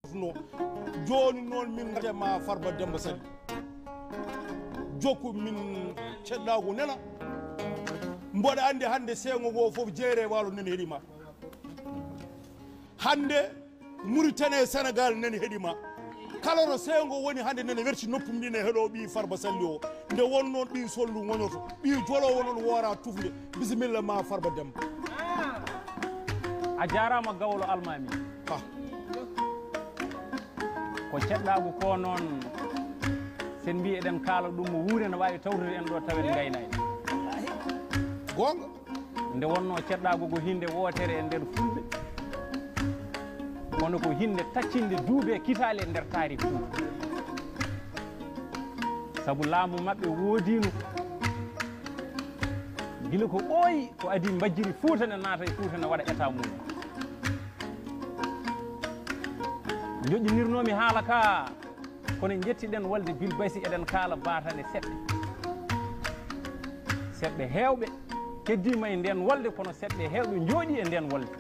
no joni non min ma Farba Demba Sali jokku min ceddago nena mboɗa andi hande sengo go fof jeere walo nene heɗima hande Mauritanie Sénégal nene heɗima kala no sengo woni hande nene werti noppum ɗi ne heɗo ɓi Farba Sali o nde won noon ɓi sollu wonoto ɓi jolowo noon wora tufde bisimilla ma Farba Demba a jarama gawlo almami ko ceɗɗagu ko noon sen mbi eɗen kaala ɗum mo wuure ne wawi tawtude en ɗo tawen gaynani gonga nde wonno ceɗɗagu ko hinde wootere e nder fulɓe kono ko hinde taccinde duuɓe kitale e nder taari fuu saabu laamu mabɓe woodino gila ko ɓooyi ko adi mbajjiri Fuuta ne naata e Fuuta ne waɗa état mum joƴƴinirnomi haala ka kono jettiɗen walde Bill Bassi eɗen kaala batane seɓɓe heewɓe keddima e nden walde kono seɓɓe heewɓe jooɗi e nden walde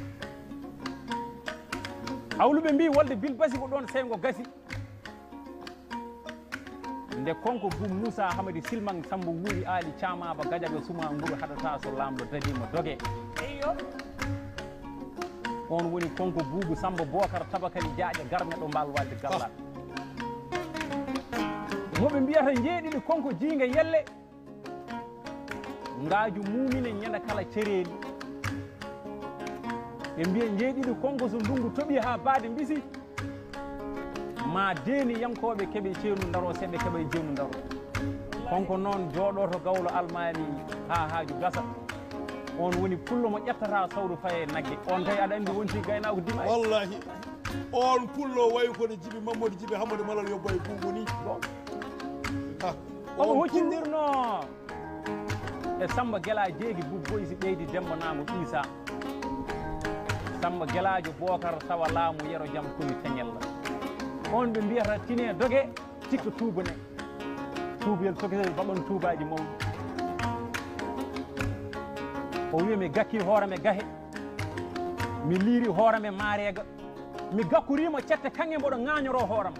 hawluɓe mbi walde Bill Bassi ko ɗon sengo gasi nde konko Boum Moussa Hamadi Silman Sambo wuuri aali camaba gajaga suma nguru haɗata so lamɗo dadima dogue on woni konko Boubou Samba Bocar Tabakali Jaaƴa garme ɗo mbal walde gallal moɓe mbiyata jeeɗiɗi konko jiinga yelle ngaaju mumine ñande kala cereeli ɓe mbiya jeeɗiɗi konko so ndungu toɓi ha baade mbisi ma deeni yankoɓe keeɓe ceenu ndaro seɓe keeɓe jeenu ndaro konko noon jooɗoto gawlo almami ha haaju gasa on woni pullo mo ƴettata sawru faye nagge on kay aɗa andi wonti gaynako dima wallahi on pullo wayi kono Djiby Mamadou Djiby Hamadou Malal yobbo e Boubou ni omo hoccindirno e Samba Guela jeegi Boubou si ɓeydi Demba Namo Isa Samba Guelajo Bocar tawa laamu yero jaam komi teñella on ɓe mbiyata tine dogue tikka tuuba ne tuubel tokosel baɓon tuubaji mawɗi o wi mi gakki hoorame gahe mi liiri hoorame maarega mi gakkurima cette kange mboɗo ŋañoro hooram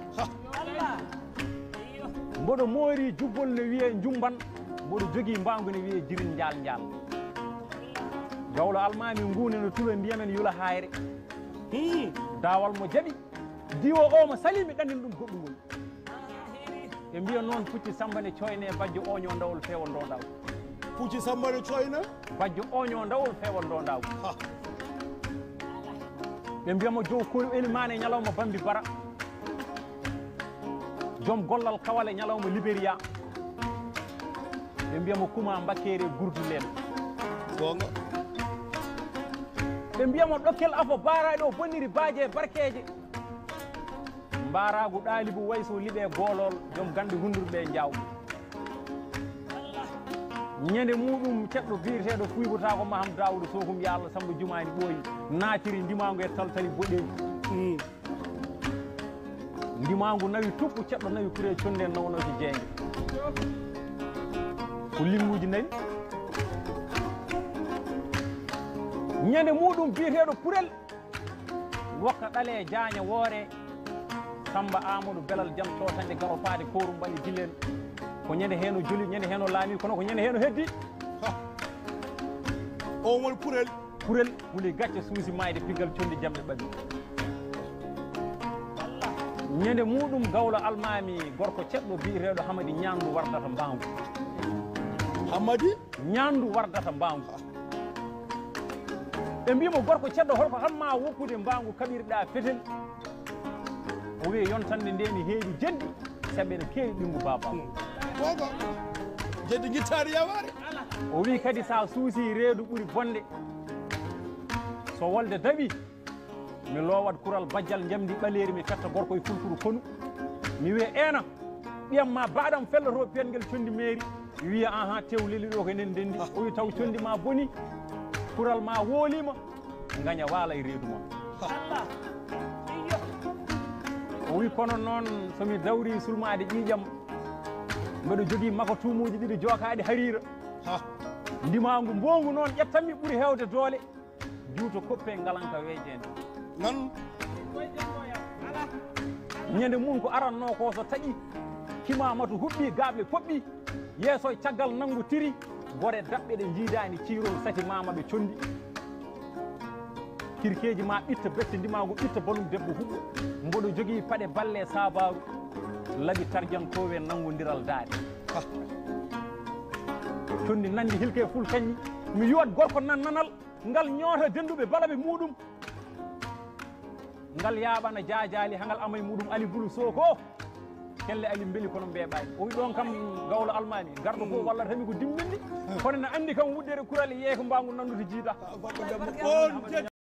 mboɗo moori jubbol ne wiye jumban mboɗo jogui mbangu ne wiye jirin jaal jaal gawlo almami ngune no tulo ndiyamen yula hayre dawal mo jaaɓi diwo o mo sali mi ɗandin ɗum goɗɗugol ɓe mbiya noon pucci Samba ne coyne bajjo oño ndawol fewol ndondaw pucci Samba ne coyna bajjo oño ndawol fewol ndondaw ɓe mbiyamo jow kono elimane ñalawma Bambi Bara joom gollal kawale ñalawma Libéria ɓe mbiyamo Kuma Mbakkere Gurdulen gonga ɓe mbiyamo ɗokkel afo baraɗo o bonniri baaje barkeje mbaragu ɗaalibu wayso liɓe golol joom gande hundurɓe jaw ñande muɗum ceɗɗo biyeteɗo fuybata ko Maham Daoudou Sokum ya Allah Samba Jumani ɓooyi naatiri ndimagu e taltali boɗeji ndimagu nawi tuppu ceɗɗo nawi kure conde nawnoki jeegue ko limmuji nayi ñande muɗum biyeteɗo Purel wokka ɗale Diagne Woore Samba Amadou Belal Jam cotande garofade korum mbaɗi dillen ko ñande heno joli ñande heno laami kono ko ñande heno heddi o woni Purel wuli gacce suusi mayde piggal condi jamɗe ɓaɗi ñande muɗum gawlo almami gorko ceɗɗo biyeteɗo Hamadi ñandu wardata mbangu Hamadi ñandu wardata mbangu ɓe mbimo gorko ceɗɗo holko hamma wokkude mbangu kaɓirɗa fetel o wi yontande ndeni heewi jeddi saɓe ne keewi ɓingu baba gogo jeddi guittari yaware o wi kadi sa suusi reedu ɓuuri bonde so wolde daɓi mi lowat kural bajjal jamdi ɓaleri mi fetta gorko e fulfuru konu mi wiya ena ɓiyam ma baɗam felloto piyangel condi mairie mi wiya ahan tewleli ɗo ko enen ndendi o wi taw condi ma boni kural ma woolima gaña waala e reedu ma o wi kono noon somi dawri sulmade ƴiƴam mbeɗo jogui mako tumuji ɗiɗi jokaɗi harira ndimagu mbongu noon ƴettanmi ɓuuri hewde doole juuto koppe ngalanka weejede nan ñande mum ko aranno ko so taƴi himamatu huɓɓi gaaɓe poɓɓi yeeso e caggal nanngu tiri bore daɓɓe ɗe jiidani ciirol sati mama ɓe condi kirkeji ma ɓitta bette ndimago ɓitta balum debbo huɓɓo mboɗo jogii paɗe balle sabaru laaɓi tarjankowe nangodiral daade condi nandi hilke ful kañƴi mi yiwat gorko nanal ngal ñoota denduɓe balaɓe muɗum ngal yaaɓana jaajaali hangal amay muɗum ali bulu soko kelle ali beeli kono mbeeɓani o wi ɗon kam gawlo almani garɗo fof walla tami ko dimmindi kono ne andi kam wuɗɗere kural yeeko mbangu nandude jiida